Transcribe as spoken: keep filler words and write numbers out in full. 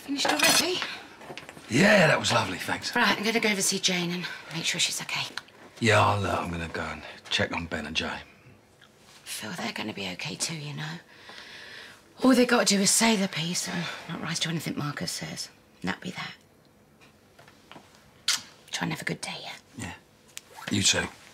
Finished already? Yeah, that was lovely, thanks. Right, I'm going to go over to see Jane and make sure she's OK. Yeah, I'll, uh, I'm going to go and check on Ben and Jay. Phil, they're going to be OK too, you know. All they've got to do is say the piece and not rise to anything Marcus says. And that'd be that. Try and have a good day, yeah? Yeah. You too.